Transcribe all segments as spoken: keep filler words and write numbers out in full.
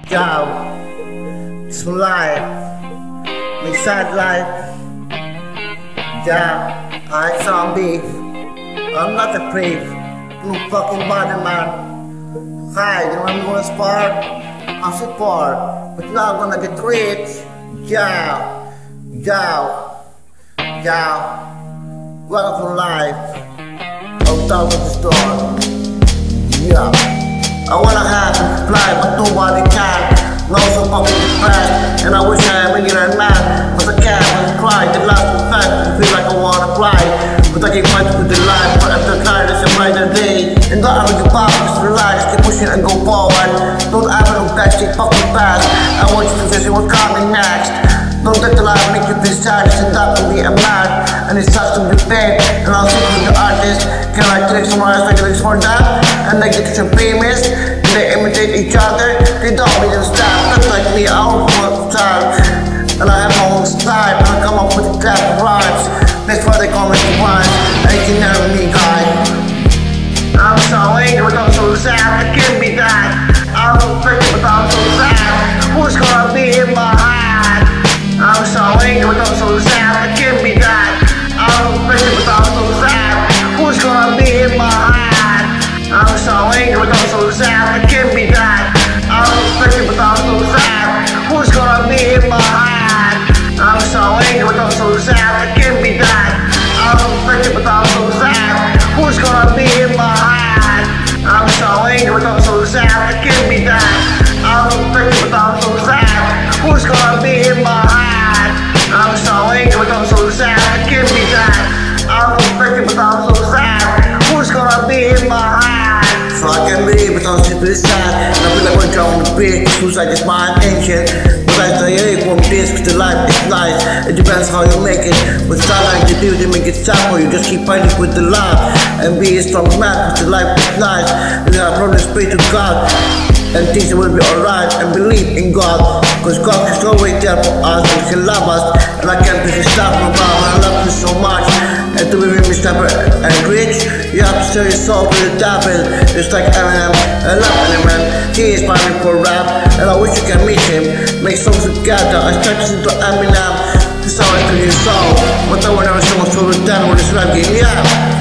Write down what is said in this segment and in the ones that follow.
Yo, it's life, my sad life. Yeah, I zombie. I'm not afraid. No fucking body, man. Hi, you know I'm gonna spar? I'll support, but now I'm gonna get rich. Yeah, yeah, yeah. Welcome to life. Out of the store. Yeah. I wanna have and fly, but nobody can. No, so fucking depressed, and I wish I had been a man. But I can't, I cry, the last effect, I feel like I wanna fly. But I can't fight with the life, but after time, it's a brighter day. And don't ever give up, just relax, keep pushing and go forward. Don't ever look back, stay fucking fast. I want you to visit what's coming next. Don't let the life make you feel sad, it's enough to be a man. And it starts to be paid, and I'll see with the artist. Can I take some rise like lyrics for that? And they get too famous, and they imitate each other. They don't be them style, not like me, I don't want style. And I have my own style, and I come up with the clap of rhymes. That's why they call me the rhymes, and you can never me, guy. I'm so angry, but I'm so sad, I can't be that. I'm so pretty, but I'm so sad. Who's gonna be in my heart? I'm so angry, but I'm so sad, I can't be that. I'm so pretty, but I'm so sad. Who's gonna be in my heart? I'm so angry, but I'm so sad, I can't be that. I'm so pretty, but I'm so sad. Who's gonna be in my heart? I'm so angry, but I'm so sad, I can't be that. I'm so pretty, but I'm so sad. Who's gonna be in my heart? I'm so angry, but I'm so sad, I can't be that. I'm so pretty, but I'm so sad. Who's gonna be in my heart? I'm so angry, but I'm so sad, I can't be that. I'm so pretty, but I'm so sad. Who's gonna be in my heart? So I can believe, but I'm super sad. And I feel like we're drowning the bridge. Suicide is my intention. But I say, hey, from this, cause the life is nice. It depends how you make it. With starlight, you do, they make it sad for you. Just keep fighting with the love. And be a strong man, cause the life is nice. And I promise, pray to God. And things will be alright, and believe in God. Cause God is always there for us, and He loves us. And I can't be stop from God, I love you so much. And to be with me stubborn and rich, you have to sell your soul to the devil. It's like Eminem, I love Eminem. He inspired me for rap, and I wish you can meet him. Make songs together, I start to listen to Eminem. This how I feel his soul. But I will never someone so down with this rap game, yeah.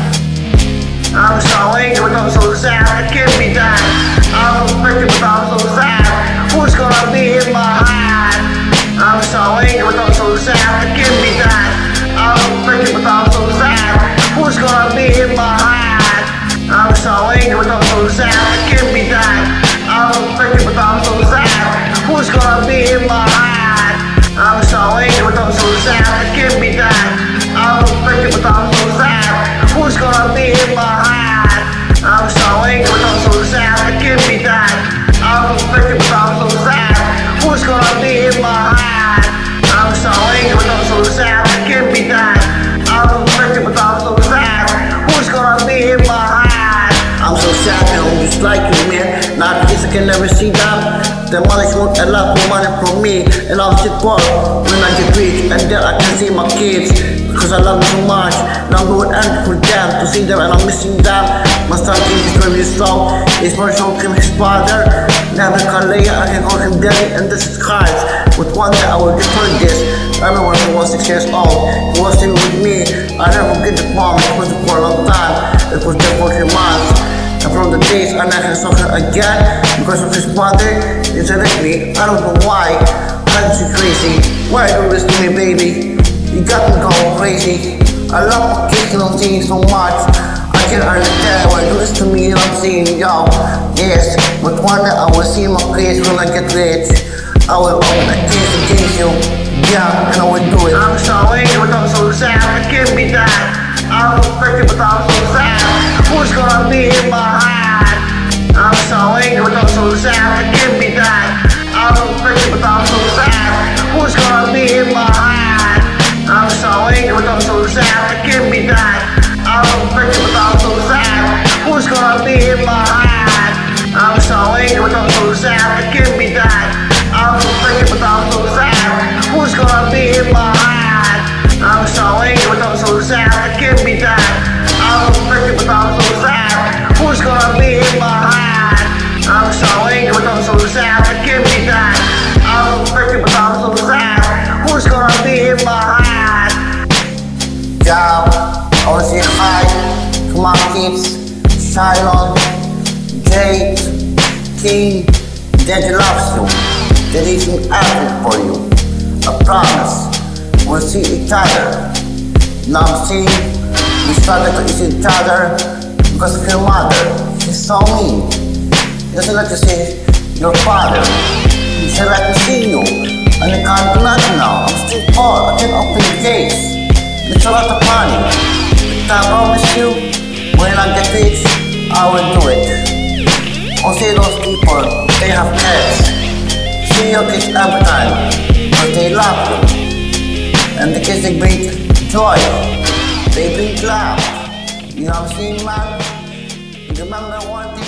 I'm so angry, but I'm so sad, I can't be that. I'm so pretty, but I'm so sad. Who's gonna be in my heart? I'm so angry, but I'm so sad, I can't be that. I'm so pretty, but I'm so sad. Who's gonna be in my heart? I'm so angry, but I'm so sad, I can't be that. I'm so pretty, but I'm so sad. Who's gonna be in my heart? I'm so angry, but I'm so sad, I can't be that. I'm so pretty, but I'm so sad. Who's gonna be in my heart? I'm so angry, but I'm so sad, I can't be that. I'm so pretty, but I'm so sad. Who's gonna be in my heart? I'm so angry, but I'm so sad, I can't be that. I'm so pretty, but I'm so sad. Who's gonna be in my heart? I'm so sad, man, I'm just like you, man. Not this, I can never see them. The money won't allow for money from me, and I'll sit poor when I get rich, and then I can see my kids. Cause I love them so much, and I'm going angry for them. To see them and I'm missing them. My son is very strong. His first son came his father. Never can lay I can call him daddy, and this is Christ. But one day I will destroy this. I remember when he was six years old, he was sitting with me. I never forget the promise, it was for a long time. It was there for three months. And from the days I never saw her again, because of his mother, he said me, I don't know why. I'm so crazy. Why do this to me, baby? You got me going crazy. I love kissing on seeing so much. I can't understand why you do this to me and I'm seeing yo. Yes, but one day I will see my face when I get rich. I will open a case against you. Yeah, and I will do it. I'm so angry, but I'm so sad, I can't be that. I'm so pretty, but I'm so sad. Who's gonna be in my heart? I'm so angry, but I'm so sad, I can't be that. I'm so pretty, but I'm so sad. Who's gonna be in my heart? I'm so angry, but I'm so sad, I can't be that. I'm so pretty, but I'm so sad. Who's gonna be in my heart? I'm so angry, but I'm so sad, I can't be that. I'm so pretty, but I'm so sad. Who's gonna be in my heart? I'm so angry, but I'm so sad, I can't be that. I'm so pretty, but I'm kids, Shylon, Jade, King, Daddy loves you. Daddy is everything for you. I promise, we'll see each other. Now I'm seeing we started to eat each other because of your mother. She's so mean. She doesn't like to see your father. She doesn't like to see you. And I can't do nothing now. I'm still poor. I can't open the gates. It's a lot of money. But I promise you, when I get rich, I will do it. I'll see those people, they have kids. See your kids every time, but they love you. And the kids, they bring joy. They bring love. You know what I'm saying, man? Remember one thing.